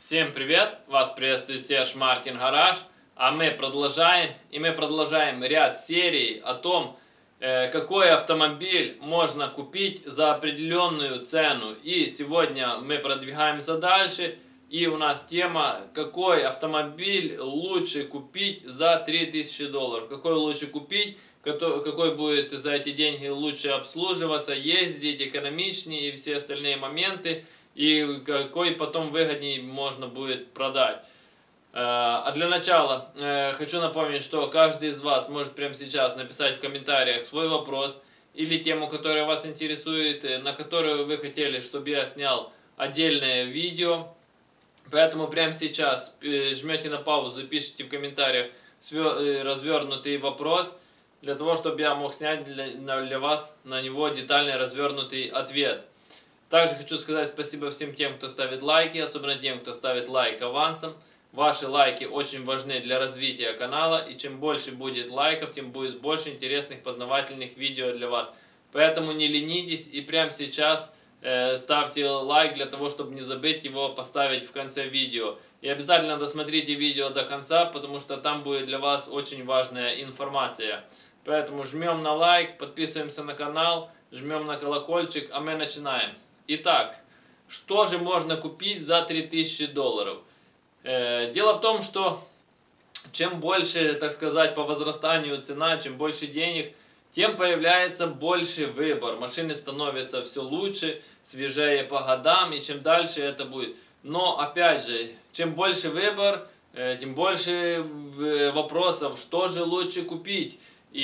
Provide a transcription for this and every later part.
Всем привет! Вас приветствует Серж Мартин Гараж. А мы продолжаем ряд серий о том, какой автомобиль можно купить за определенную цену. И сегодня мы продвигаемся дальше. И у нас тема, какой автомобиль лучше купить за $3000. Какой лучше купить, какой будет за эти деньги лучше обслуживаться, ездить, экономичнее и все остальные моменты. И какой потом выгоднее можно будет продать. А для начала хочу напомнить, что каждый из вас может прямо сейчас написать в комментариях свой вопрос или тему, которая вас интересует, на которую вы хотели, чтобы я снял отдельное видео. Поэтому прямо сейчас жмете на паузу и пишите в комментариях развернутый вопрос, для того, чтобы я мог снять для вас на него детальный развернутый ответ. Также хочу сказать спасибо всем тем, кто ставит лайки, особенно тем, кто ставит лайк авансом. Ваши лайки очень важны для развития канала, и чем больше будет лайков, тем будет больше интересных познавательных видео для вас. Поэтому не ленитесь и прямо сейчас ставьте лайк для того, чтобы не забыть его поставить в конце видео. И обязательно досмотрите видео до конца, потому что там будет для вас очень важная информация. Поэтому жмем на лайк, подписываемся на канал, жмем на колокольчик, а мы начинаем. Итак, что же можно купить за $3000? Дело в том, что чем больше, так сказать, по возрастанию цена, чем больше денег, тем появляется больше выбор. Машины становятся все лучше, свежее по годам, и чем дальше это будет. Но, опять же, чем больше выбор, тем больше вопросов, что же лучше купить.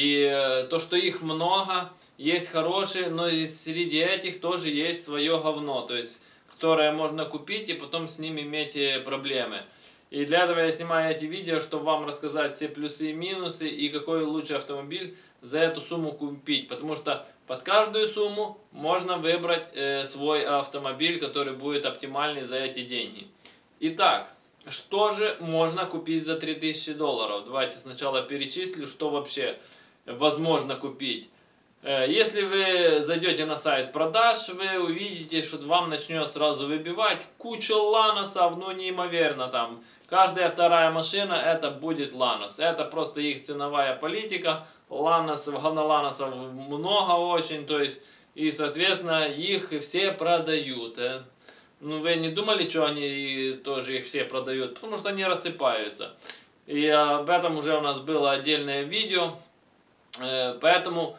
И то, что их много, есть хорошие, но и среди этих тоже есть свое говно, то есть, которое можно купить и потом с ним иметь проблемы. И для этого я снимаю эти видео, чтобы вам рассказать все плюсы и минусы, и какой лучший автомобиль за эту сумму купить. Потому что под каждую сумму можно выбрать свой автомобиль, который будет оптимальный за эти деньги. Итак, что же можно купить за $3000? Давайте сначала перечислю, что вообще возможно купить. Если вы зайдете на сайт продаж, вы увидите, что вам начнет сразу выбивать кучу ланосов, ну неимоверно там. Каждая вторая машина это будет ланос. Это просто их ценовая политика. Ланосов, говноланосов много очень, то есть, и соответственно их все продают. Ну вы не думали, что они тоже их все продают? Потому что они рассыпаются. И об этом уже у нас было отдельное видео. Поэтому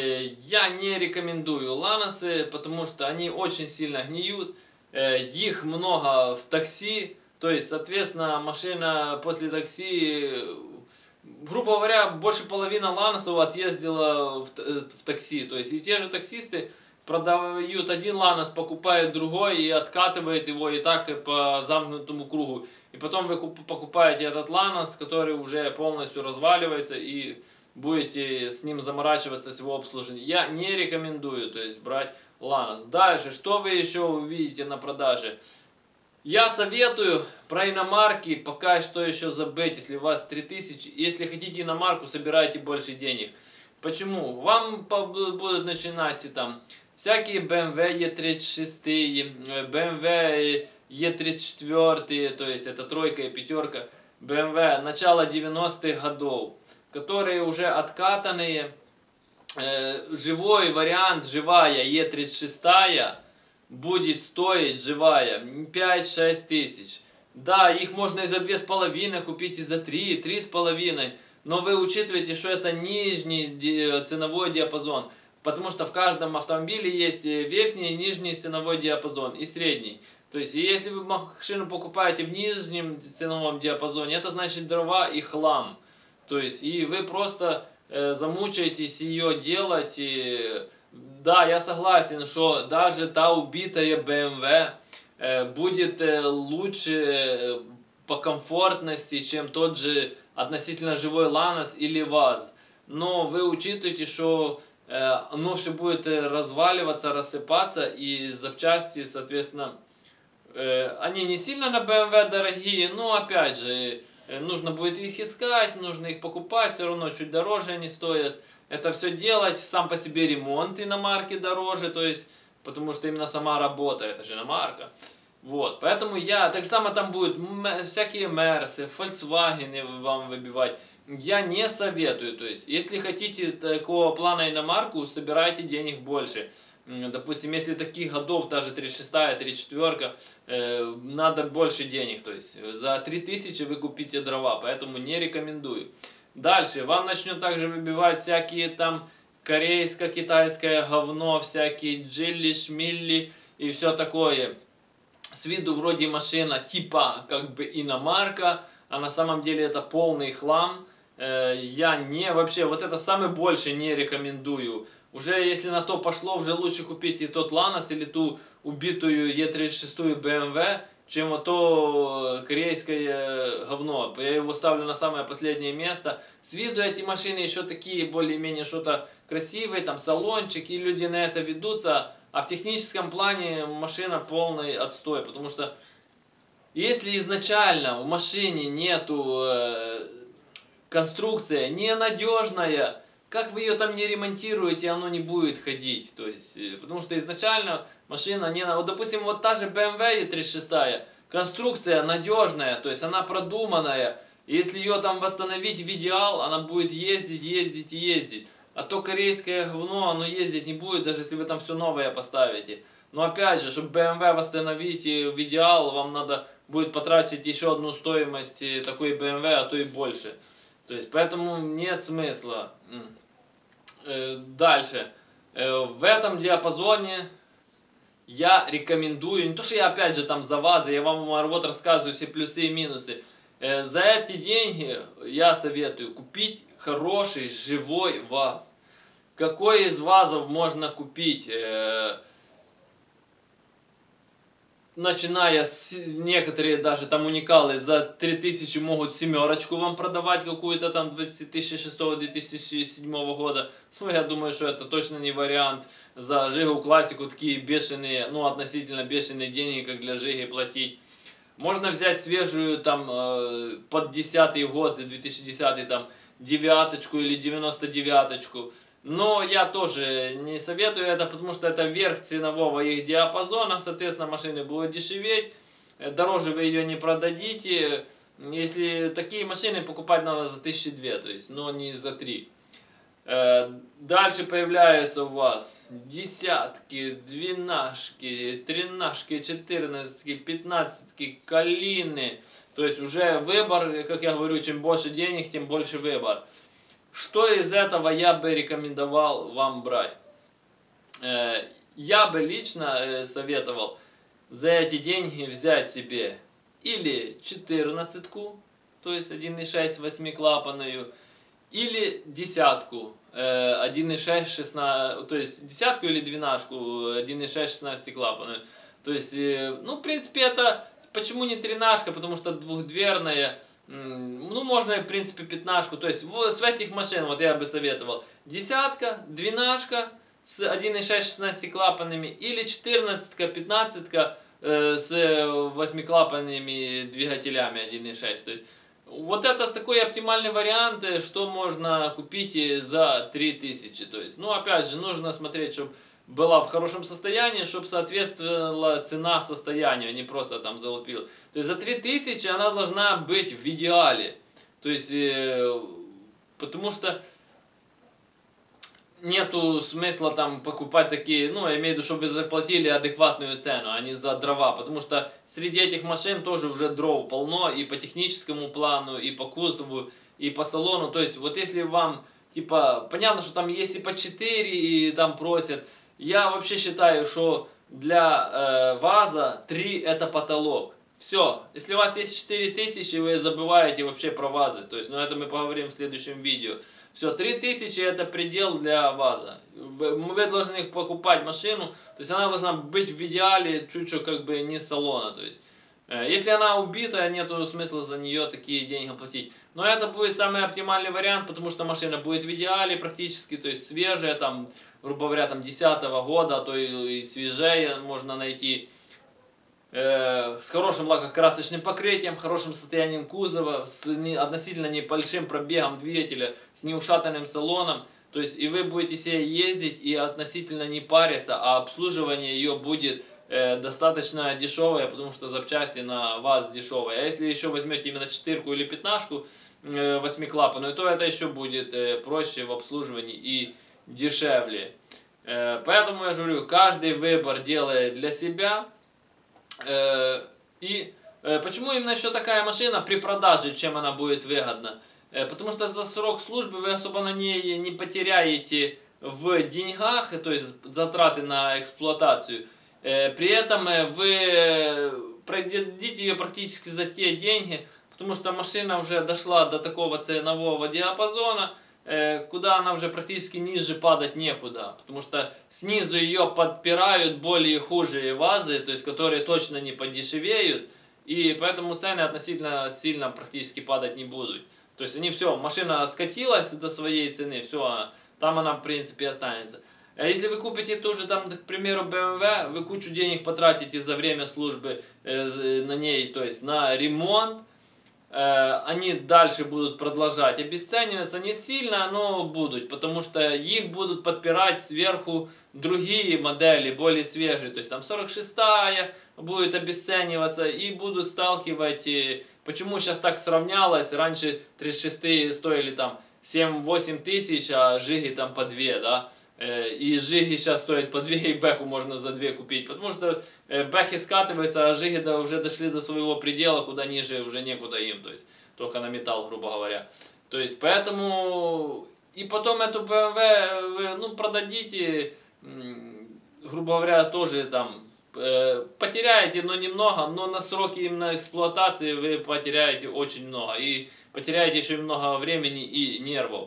я не рекомендую ланосы, потому что они очень сильно гниют. Их много в такси. То есть, соответственно, машина после такси, грубо говоря, больше половины ланосов отъездила в такси. То есть, и те же таксисты продают один ланос, покупают другой и откатывают его и так и по замкнутому кругу. И потом вы покупаете этот ланос, который уже полностью разваливается, и будете с ним заморачиваться, с его обслуживанием. Я не рекомендую, то есть, брать ланос. Дальше, что вы еще увидите на продаже? Я советую про иномарки пока что еще забыть, если у вас 3000. Если хотите иномарку, собирайте больше денег. Почему? Вам будут начинать там всякие BMW E36, BMW E34, то есть это тройка и пятерка, BMW начала 90-х годов, которые уже откатанные. Живой вариант, живая E36 будет стоить, живая, 5-6 тысяч. Да, их можно и за 2,5 купить, и за 3,5. Но вы учитываете, что это нижний ценовой диапазон. Потому что в каждом автомобиле есть верхний и нижний ценовой диапазон и средний. То есть, если вы машину покупаете в нижнем ценовом диапазоне, это значит дрова и хлам. То есть, и вы просто замучаетесь ее делать. Да, я согласен, что даже та убитая BMW будет лучше по комфортности, чем тот же относительно живой Ланос или ВАЗ. Но вы учитываете, что оно все будет разваливаться, рассыпаться, и запчасти, соответственно, они не сильно на BMW дорогие, но опять же, нужно будет их искать, нужно их покупать, все равно чуть дороже они стоят. Это все делать, сам по себе ремонт иномарки дороже, то есть, потому что именно сама работа, это же иномарка. Вот, поэтому так само там будут всякие Мерсы, Volkswagen вам выбивать. Я не советую, то есть, если хотите такого плана иномарку, собирайте денег больше. Допустим, если таких годов, даже 36-я, 34-ка, надо больше денег, то есть, за 3000 вы купите дрова, поэтому не рекомендую. Дальше, вам начнут также выбивать всякие там корейско-китайское говно, всякие джилли, шмилли и все такое. С виду вроде машина типа как бы иномарка, а на самом деле это полный хлам. Я вообще, вот это самый больше не рекомендую. Уже если на то пошло, уже лучше купить и тот Ланос или ту убитую Е36 BMW, чем вот то корейское говно. Я его ставлю на самое последнее место. С виду эти машины еще такие более-менее что-то красивые, там салончик, и люди на это ведутся. А в техническом плане машина полный отстой, потому что если изначально в машине нету конструкция ненадежная, как вы ее там не ремонтируете, оно не будет ходить. То есть, потому что изначально машина не... Вот, допустим, вот та же BMW E36, конструкция надежная, то есть она продуманная. Если ее там восстановить в идеал, она будет ездить, ездить и ездить. А то корейское говно, оно ездить не будет, даже если вы там все новое поставите. Но опять же, чтобы BMW восстановить в идеал, вам надо будет потратить еще одну стоимость такой BMW, а то и больше. То есть, поэтому нет смысла. Дальше. В этом диапазоне я рекомендую, не то что я опять же там за ВАЗы, я вам вот рассказываю все плюсы и минусы. За эти деньги я советую купить хороший живой ВАЗ. Какой из ВАЗов можно купить? Начиная с некоторые даже там уникалы за 3000 могут семерочку вам продавать какую-то там 2006-2007 года. Ну, я думаю, что это точно не вариант за Жигу классику такие бешеные, ну, относительно бешеные деньги, как для Жиги платить. Можно взять свежую там под 10-й год, 2010 там, девяточку или 99-очку. Но я тоже не советую это, потому что это верх ценового их диапазона, соответственно, машины будут дешеветь, дороже вы ее не продадите. Если такие машины покупать надо за 1002, то есть, но не за 3. Дальше появляются у вас десятки, двенашки, тринашки, четырнадцатки, пятнадцатки, калины. То есть уже выбор, как я говорю, чем больше денег, тем больше выбор. Что из этого я бы рекомендовал вам брать? Я бы лично советовал за эти деньги взять себе или 14-ку, то есть 1.6 8-клапанную, или десятку 1.6 16, то есть десятку или двенашку 1.6 16-клапанную. То есть, ну, в принципе, это почему не тринашка, потому что двухдверная. Ну, можно, в принципе, пятнашку. То есть, с этих машин, вот я бы советовал, десятка, двенашка с 1.6 16 клапанами или 14-ка, 15-ка с 8-клапанными двигателями 1.6. То есть, вот это такой оптимальный вариант, что можно купить за 3000. То есть, ну, опять же, нужно смотреть, чтобы была в хорошем состоянии, чтобы соответствовала цена состоянию, а не просто там залупил. То есть за 3000 она должна быть в идеале. То есть, потому что нету смысла там покупать такие, ну, я имею в виду, чтобы вы заплатили адекватную цену, а не за дрова. Потому что среди этих машин тоже уже дров полно и по техническому плану, и по кузову, и по салону. То есть, вот если вам, типа, понятно, что там есть и по 4, и там просят. Я вообще считаю, что для ВАЗа 3 это потолок. Все, если у вас есть 4000, вы забываете вообще про ВАЗы. То есть, ну, это мы поговорим в следующем видео. Все, 3000 это предел для ВАЗа. Вы должны покупать машину, то есть она должна быть в идеале чуть-чуть как бы не салона. То есть, если она убитая, нету смысла за нее такие деньги платить. Но это будет самый оптимальный вариант, потому что машина будет в идеале практически, то есть свежая, там, грубо говоря, там 10-го года, а то и свежее можно найти. С хорошим лакокрасочным покрытием, хорошим состоянием кузова, с относительно небольшим пробегом двигателя, с неушатанным салоном. То есть и вы будете себе ездить и относительно не париться, а обслуживание ее будет достаточно дешевая, потому что запчасти на ВАЗ дешевые. А если еще возьмете именно 4 или 15 8-клапанную, то это еще будет проще в обслуживании и дешевле. Поэтому я же говорю, каждый выбор делает для себя. И почему именно еще такая машина при продаже, чем она будет выгодна? Потому что за срок службы вы особо на ней не потеряете в деньгах, то есть затраты на эксплуатацию. При этом вы продадите ее практически за те деньги, потому что машина уже дошла до такого ценового диапазона, куда она уже практически ниже падать некуда, потому что снизу ее подпирают более хуже ВАЗы, то есть которые точно не подешевеют, и поэтому цены относительно сильно практически падать не будут. То есть они все, машина скатилась до своей цены, все, там она в принципе останется. А если вы купите ту же, там, к примеру, BMW, вы кучу денег потратите за время службы на ней, то есть на ремонт, они дальше будут продолжать обесцениваться не сильно, но будут, потому что их будут подпирать сверху другие модели, более свежие, то есть там 46-я будет обесцениваться и будут сталкивать, почему сейчас так сравнялось, раньше 36-е стоили там 7-8 тысяч, а Жиги там по 2, да, и Жиги сейчас стоят по 2, и Бэху можно за 2 купить, потому что Бэхи скатываются, а Жиги уже дошли до своего предела, куда ниже уже некуда им, то есть только на металл, грубо говоря. То есть поэтому, и потом эту BMW вы, ну, продадите, грубо говоря, тоже там потеряете, но немного, но на сроки именно эксплуатации вы потеряете очень много, и потеряете еще много времени и нервов.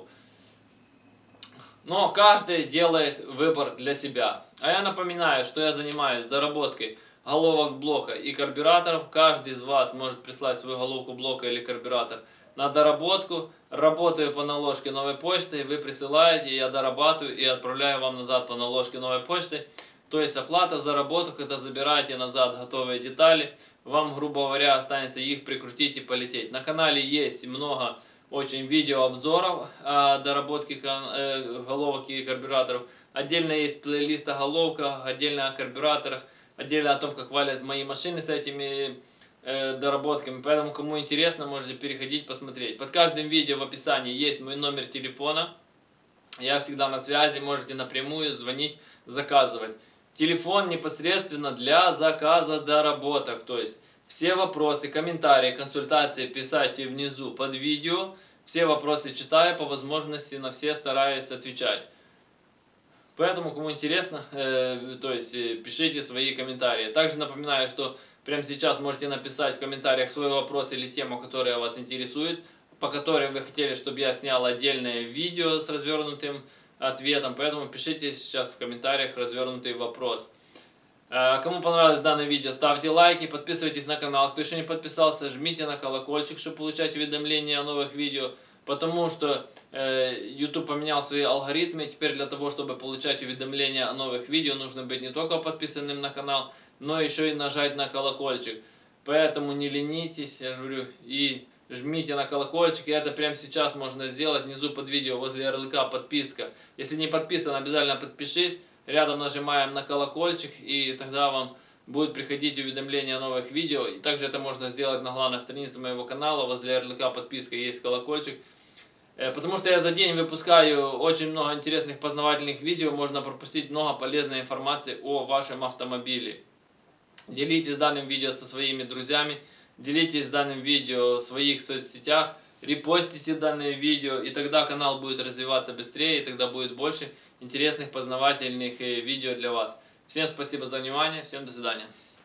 Но каждый делает выбор для себя. А я напоминаю, что я занимаюсь доработкой головок блока и карбюраторов. Каждый из вас может прислать свою головку блока или карбюратор на доработку. Работаю по наложке новой почты. Вы присылаете, я дорабатываю и отправляю вам назад по наложке новой почты. То есть оплата за работу, когда забираете назад готовые детали, вам, грубо говоря, останется их прикрутить и полететь. На канале есть много очень видеообзоров о доработке головок и карбюраторов. Отдельно есть плейлист о головках, отдельно о карбюраторах, отдельно о том, как валят мои машины с этими доработками. Поэтому, кому интересно, можете переходить посмотреть. Под каждым видео в описании есть мой номер телефона. Я всегда на связи, можете напрямую звонить, заказывать. Телефон непосредственно для заказа доработок, то есть все вопросы, комментарии, консультации писайте внизу под видео. Все вопросы читаю, по возможности на все стараюсь отвечать. Поэтому, кому интересно, то есть пишите свои комментарии. Также напоминаю, что прямо сейчас можете написать в комментариях свой вопрос или тему, которая вас интересует, по которой вы хотели, чтобы я снял отдельное видео с развернутым ответом. Поэтому пишите сейчас в комментариях развернутый вопрос. Кому понравилось данное видео, ставьте лайки, подписывайтесь на канал. Кто еще не подписался, жмите на колокольчик, чтобы получать уведомления о новых видео. Потому что YouTube поменял свои алгоритмы. И теперь для того, чтобы получать уведомления о новых видео, нужно быть не только подписанным на канал, но еще и нажать на колокольчик. Поэтому не ленитесь, я же говорю, и жмите на колокольчик. И это прямо сейчас можно сделать внизу под видео возле ярлыка подписка. Если не подписан, обязательно подпишись. Рядом нажимаем на колокольчик, и тогда вам будет приходить уведомления о новых видео. И также это можно сделать на главной странице моего канала. Возле ярлыка подписка есть колокольчик. Потому что я за день выпускаю очень много интересных познавательных видео. Можно пропустить много полезной информации о вашем автомобиле. Делитесь данным видео со своими друзьями. Делитесь данным видео в своих соцсетях. Репостите данное видео, и тогда канал будет развиваться быстрее, и тогда будет больше интересных познавательных видео для вас. Всем спасибо за внимание, всем до свидания.